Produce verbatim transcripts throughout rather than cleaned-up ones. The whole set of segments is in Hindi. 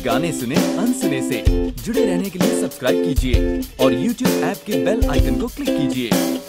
गाने सुने अनसुने से। जुड़े रहने के लिए सब्सक्राइब कीजिए और यूट्यूब ऐप के बेल आइकन को क्लिक कीजिए।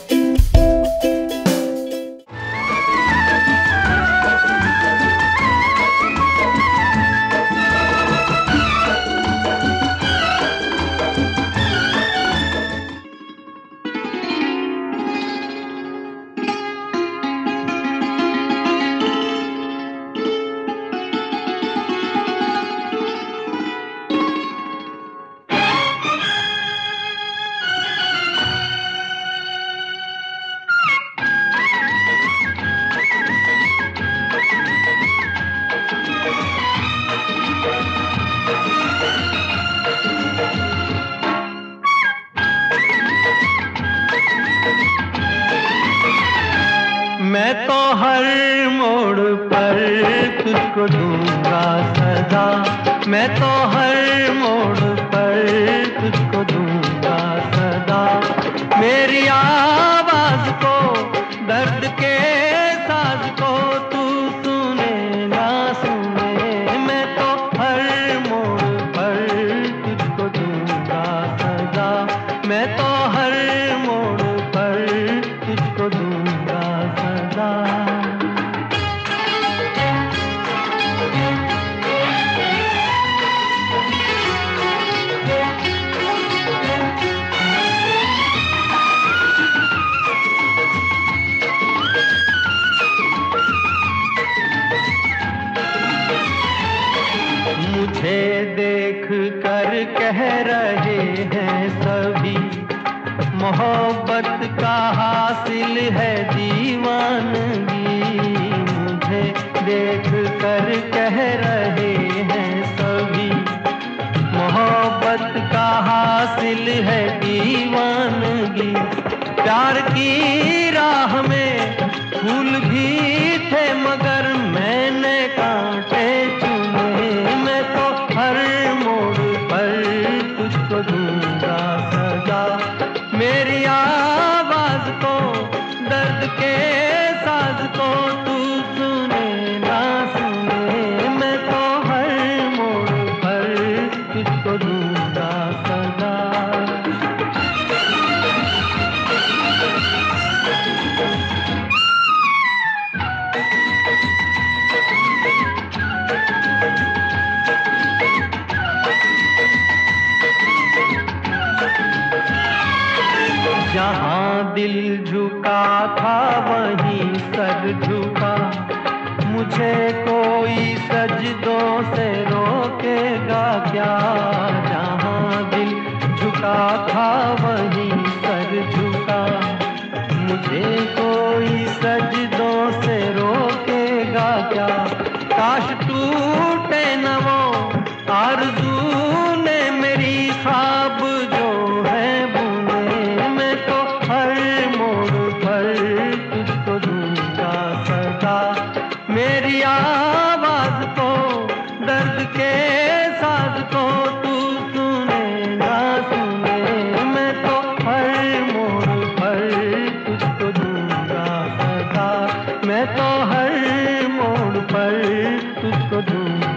मैं तो हर मोड़ पर तुझको दूंगा सदा, मैं तो हर मोड़ पर तुझको दूंगा सदा। मेरी आवाज को, दर्द के साज को तू सुने ना सुने, मैं तो हर मोड़ पर तुझको दूंगा सदा, मैं तो हर मोड़ पर तुझको दूंगा सदा। मुझे देख कर कह रहे हैं सभी, मोहब्बत का हासिल है दीवानगी। मुझे देख कर कह रहे हैं सभी, मोहब्बत का हासिल है दीवानगी। प्यार की राह में फूल भी थे मगर मैंने कांटे चुने, मैं तो हर मोड़ पर तुझको दूंगा सजा। मेरी आवाज को, दर्द के साज को तू सुने ना सुने, मैं तो हर मोड़ पर तुझको दूंगा सदा। जहाँ दिल झुका था वहीं सर झुका, मुझे कोई सजदों से रोकेगा क्या। जहाँ दिल झुका था वहीं सर झुका, मुझे कोई सजदों से रोकेगा क्या। काश टूटे न वो आरज़ू ने मेरी ख्वाब जो है बुने, मैं तो हर मोड़ पर तुझको दूंगा सदा। मेरी आवाज को, दर्द के साज को तू सुने ना सुने, मैं तो हर मोड़ पर तुझको दूंगा सदा, मैं तो हर मोड़ पर तुझको दूंगा।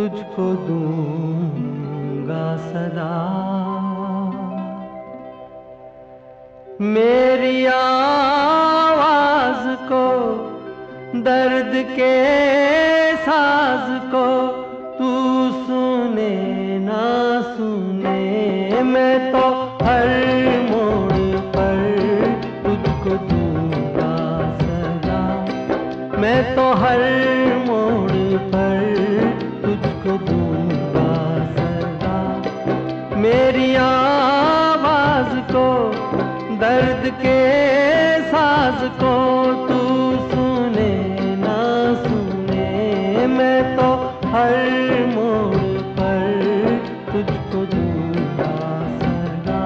तुझको दूंगा सदा। मेरी आवाज को, दर्द के साज को तू सुने ना सुने, मैं तो हर मोड़ पर तुझको दूंगा सदा। मैं तो हर मोड़ पर तुझको दूंगा सदा। मेरी आवाज को, दर्द के साज को तू सुने ना सुने, मैं तो हर मोड़ पर तुझको दूंगा सदा।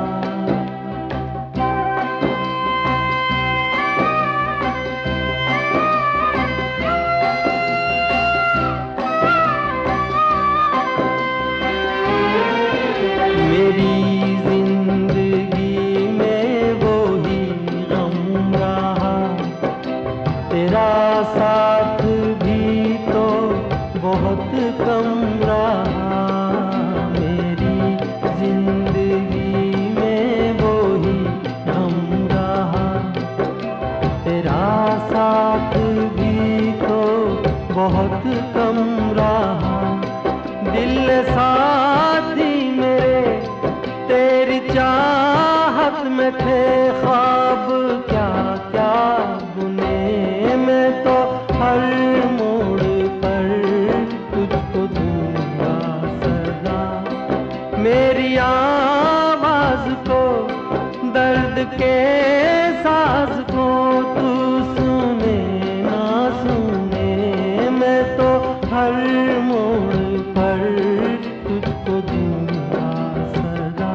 मेरी जिंदगी में वो ही गम रहा, तेरा साथ भी तो बहुत कम रहा। मेरी जिंदगी में वो ही गम रहा, तेरा साथ भी तो बहुत कम रहा। दिल साथी मेरे तेरी चाहत में थे ख्वाब क्या क्या बुने, मैं तो हर मोड़ पर तुझको दूंगा सदा। मेरी आवाज को, दर्द के साज को तू सुने ना सुने, मैं तो हर मोड़ पर तुझको दूंगा सदा।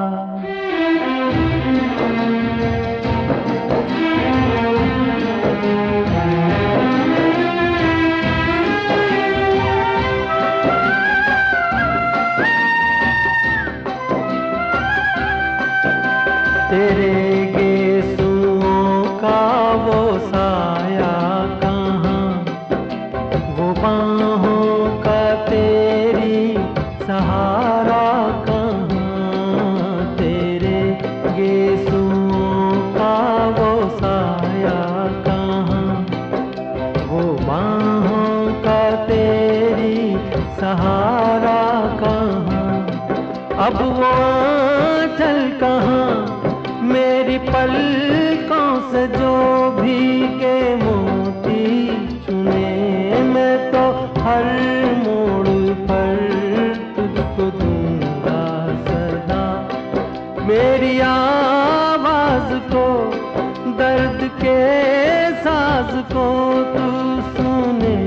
तेरे गेसुओं का वो साया कहाँ, वो बाहों का तेरी सहारा कहाँ। तेरे गेसुओं का वो साया कहाँ, वो बाहों का तेरी सहारा कहाँ। अब वो आंचल कहाँ, मेरी पलकों से जो भीगे मोती चुने, मैं तो हर मोड़ पर तुझको दूंगा सदा। मेरी आवाज को, दर्द के साज को तू सुने